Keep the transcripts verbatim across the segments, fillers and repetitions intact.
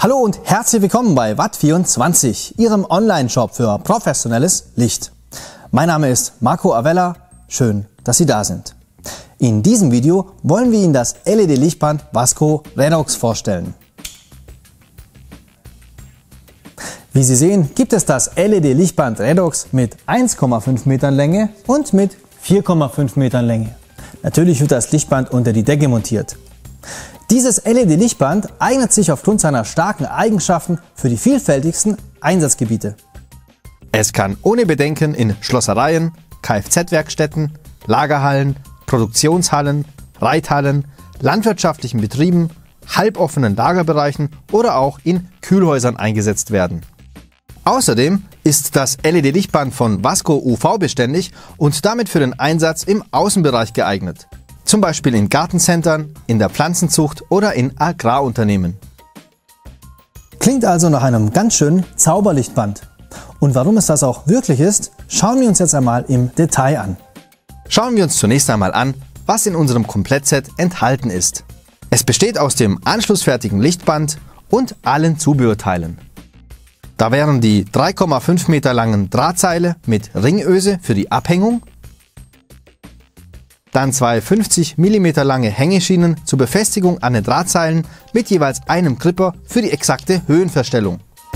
Hallo und herzlich willkommen bei Watt vierundzwanzig, Ihrem Online-Shop für professionelles Licht. Mein Name ist Marco Avella, schön, dass Sie da sind. In diesem Video wollen wir Ihnen das L E D-Lichtband Wasco Redox vorstellen. Wie Sie sehen, gibt es das L E D-Lichtband Redox mit eins Komma fünf Metern Länge und mit vier Komma fünf Metern Länge. Natürlich wird das Lichtband unter die Decke montiert. Dieses L E D-Lichtband eignet sich aufgrund seiner starken Eigenschaften für die vielfältigsten Einsatzgebiete. Es kann ohne Bedenken in Schlossereien, Kfz-Werkstätten, Lagerhallen, Produktionshallen, Reithallen, landwirtschaftlichen Betrieben, halboffenen Lagerbereichen oder auch in Kühlhäusern eingesetzt werden. Außerdem ist das L E D-Lichtband von Wasco U V-beständig und damit für den Einsatz im Außenbereich geeignet. Zum Beispiel in Gartencentern, in der Pflanzenzucht oder in Agrarunternehmen. Klingt also nach einem ganz schönen Zauberlichtband. Und warum es das auch wirklich ist, schauen wir uns jetzt einmal im Detail an. Schauen wir uns zunächst einmal an, was in unserem Komplettset enthalten ist. Es besteht aus dem anschlussfertigen Lichtband und allen Zubehörteilen. Da wären die drei Komma fünf Meter langen Drahtseile mit Ringöse für die Abhängung, dann zwei fünfzig Millimeter lange Hängeschienen zur Befestigung an den Drahtseilen mit jeweils einem Gripper für die exakte Höhenverstellung.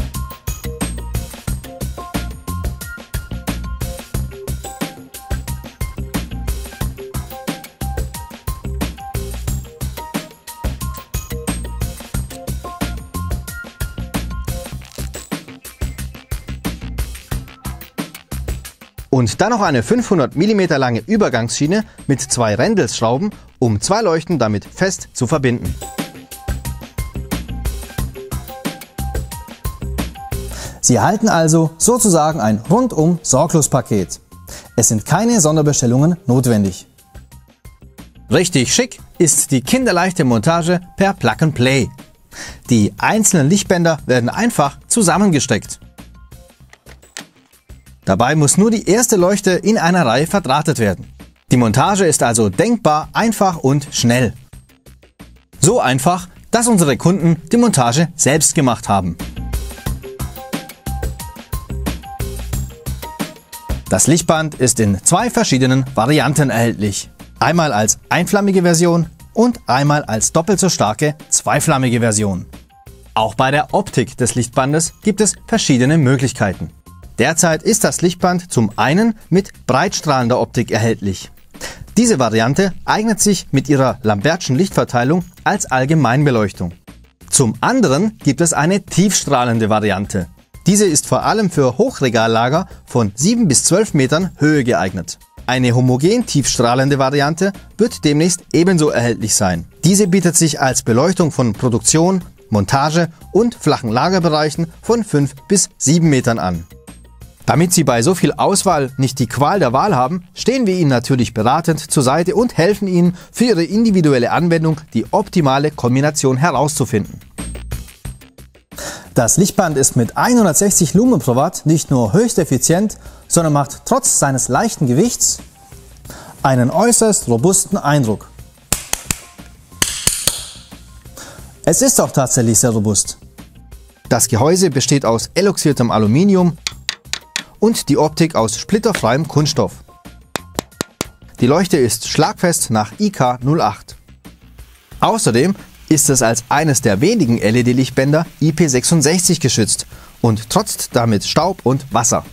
Und dann noch eine fünfhundert Millimeter lange Übergangsschiene mit zwei Rändelsschrauben, um zwei Leuchten damit fest zu verbinden. Sie erhalten also sozusagen ein rundum sorglos Paket. Es sind keine Sonderbestellungen notwendig. Richtig schick ist die kinderleichte Montage per Plug and Play. Die einzelnen Lichtbänder werden einfach zusammengesteckt. Dabei muss nur die erste Leuchte in einer Reihe verdrahtet werden. Die Montage ist also denkbar einfach und schnell. So einfach, dass unsere Kunden die Montage selbst gemacht haben. Das Lichtband ist in zwei verschiedenen Varianten erhältlich. Einmal als einflammige Version und einmal als doppelt so starke zweiflammige Version. Auch bei der Optik des Lichtbandes gibt es verschiedene Möglichkeiten. Derzeit ist das Lichtband zum einen mit breitstrahlender Optik erhältlich. Diese Variante eignet sich mit ihrer Lambertschen Lichtverteilung als Allgemeinbeleuchtung. Zum anderen gibt es eine tiefstrahlende Variante. Diese ist vor allem für Hochregallager von sieben bis zwölf Metern Höhe geeignet. Eine homogen tiefstrahlende Variante wird demnächst ebenso erhältlich sein. Diese bietet sich als Beleuchtung von Produktion, Montage und flachen Lagerbereichen von fünf bis sieben Metern an. Damit Sie bei so viel Auswahl nicht die Qual der Wahl haben, stehen wir Ihnen natürlich beratend zur Seite und helfen Ihnen für Ihre individuelle Anwendung die optimale Kombination herauszufinden. Das Lichtband ist mit hundertsechzig Lumen pro Watt nicht nur höchst effizient, sondern macht trotz seines leichten Gewichts einen äußerst robusten Eindruck. Es ist auch tatsächlich sehr robust. Das Gehäuse besteht aus eloxiertem Aluminium und die Optik aus splitterfreiem Kunststoff. Die Leuchte ist schlagfest nach I K null acht. Außerdem ist es als eines der wenigen L E D-Lichtbänder I P sechsundsechzig geschützt und trotzt damit Staub und Wasser.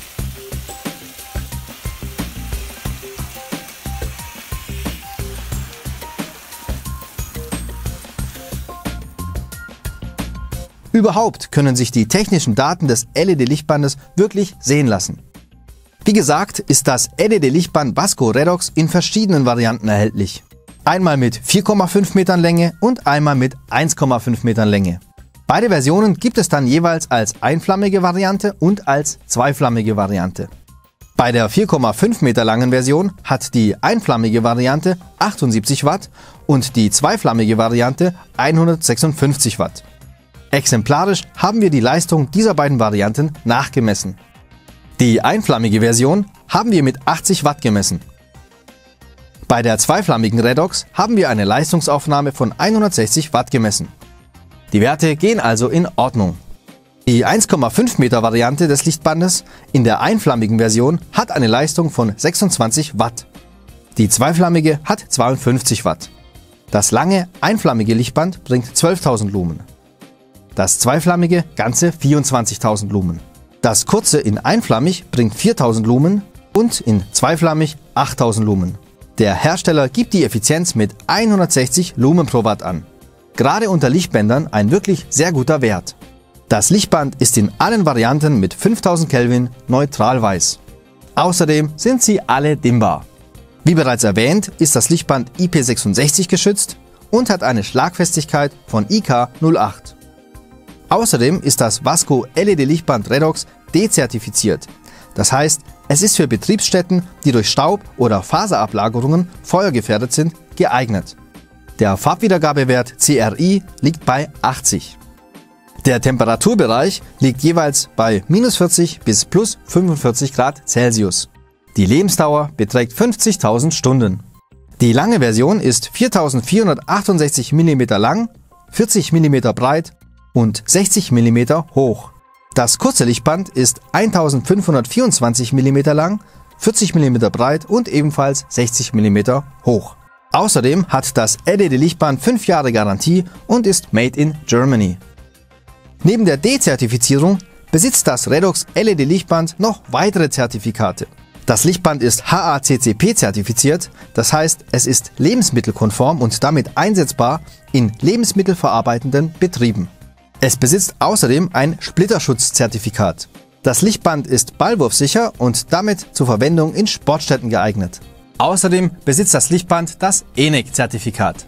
Überhaupt können sich die technischen Daten des L E D-Lichtbandes wirklich sehen lassen. Wie gesagt, ist das L E D-Lichtband Wasco Redox in verschiedenen Varianten erhältlich. Einmal mit vier Komma fünf Metern Länge und einmal mit eins Komma fünf Metern Länge. Beide Versionen gibt es dann jeweils als einflammige Variante und als zweiflammige Variante. Bei der vier Komma fünf Meter langen Version hat die einflammige Variante achtundsiebzig Watt und die zweiflammige Variante hundertsechsundfünfzig Watt. Exemplarisch haben wir die Leistung dieser beiden Varianten nachgemessen. Die einflammige Version haben wir mit achtzig Watt gemessen. Bei der zweiflammigen Redox haben wir eine Leistungsaufnahme von hundertsechzig Watt gemessen. Die Werte gehen also in Ordnung. Die eins Komma fünf Meter Variante des Lichtbandes in der einflammigen Version hat eine Leistung von sechsundzwanzig Watt. Die zweiflammige hat zweiundfünfzig Watt. Das lange einflammige Lichtband bringt zwölftausend Lumen. Das zweiflammige ganze vierundzwanzigtausend Lumen. Das kurze in einflammig bringt viertausend Lumen und in zweiflammig achttausend Lumen. Der Hersteller gibt die Effizienz mit hundertsechzig Lumen pro Watt an. Gerade unter Lichtbändern ein wirklich sehr guter Wert. Das Lichtband ist in allen Varianten mit fünftausend Kelvin neutral weiß. Außerdem sind sie alle dimmbar. Wie bereits erwähnt, ist das Lichtband I P sechsundsechzig geschützt und hat eine Schlagfestigkeit von I K null Komma acht. Außerdem ist das Wasco L E D-Lichtband Redox dezertifiziert. Das heißt, es ist für Betriebsstätten, die durch Staub- oder Faserablagerungen feuergefährdet sind, geeignet. Der Farbwiedergabewert C R I liegt bei achtzig. Der Temperaturbereich liegt jeweils bei minus vierzig bis plus fünfundvierzig Grad Celsius. Die Lebensdauer beträgt fünfzigtausend Stunden. Die lange Version ist viertausendvierhundertachtundsechzig Millimeter lang, vierzig Millimeter breit und sechzig Millimeter hoch. Das kurze Lichtband ist eintausendfünfhundertvierundzwanzig Millimeter lang, vierzig Millimeter breit und ebenfalls sechzig Millimeter hoch. Außerdem hat das L E D-Lichtband fünf Jahre Garantie und ist made in Germany. Neben der D-Zertifizierung besitzt das Redox L E D-Lichtband noch weitere Zertifikate. Das Lichtband ist H A C C P zertifiziert, das heißt, es ist lebensmittelkonform und damit einsetzbar in lebensmittelverarbeitenden Betrieben. Es besitzt außerdem ein Splitterschutzzertifikat. Das Lichtband ist ballwurfsicher und damit zur Verwendung in Sportstätten geeignet. Außerdem besitzt das Lichtband das E N E C-Zertifikat.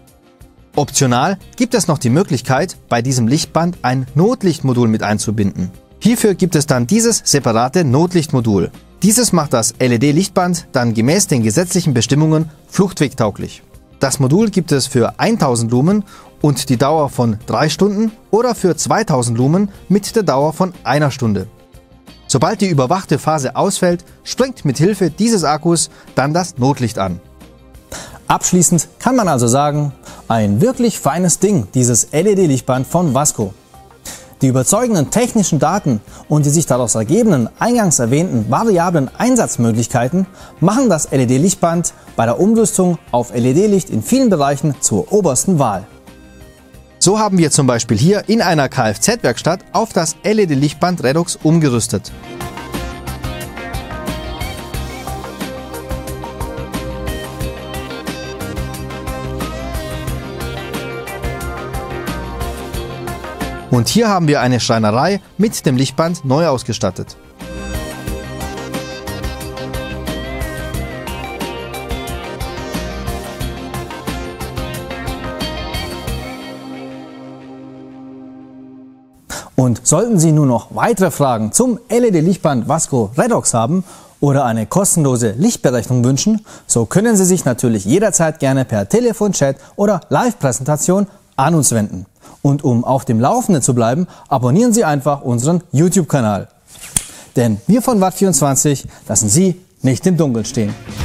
Optional gibt es noch die Möglichkeit, bei diesem Lichtband ein Notlichtmodul mit einzubinden. Hierfür gibt es dann dieses separate Notlichtmodul. Dieses macht das L E D-Lichtband dann gemäß den gesetzlichen Bestimmungen fluchtwegtauglich. Das Modul gibt es für tausend Lumen und die Dauer von drei Stunden oder für zweitausend Lumen mit der Dauer von einer Stunde. Sobald die überwachte Phase ausfällt, springt mit Hilfe dieses Akkus dann das Notlicht an. Abschließend kann man also sagen, ein wirklich feines Ding, dieses L E D-Lichtband von Wasco. Die überzeugenden technischen Daten und die sich daraus ergebenden, eingangs erwähnten variablen Einsatzmöglichkeiten machen das L E D-Lichtband bei der Umrüstung auf L E D-Licht in vielen Bereichen zur obersten Wahl. So haben wir zum Beispiel hier in einer Kfz-Werkstatt auf das L E D-Lichtband Redox umgerüstet. Und hier haben wir eine Schreinerei mit dem Lichtband neu ausgestattet. Und sollten Sie nun noch weitere Fragen zum L E D-Lichtband Wasco Redox haben oder eine kostenlose Lichtberechnung wünschen, so können Sie sich natürlich jederzeit gerne per Telefonchat oder Live-Präsentation an uns wenden. Und um auf dem Laufenden zu bleiben, abonnieren Sie einfach unseren YouTube-Kanal. Denn wir von Watt vierundzwanzig lassen Sie nicht im Dunkeln stehen.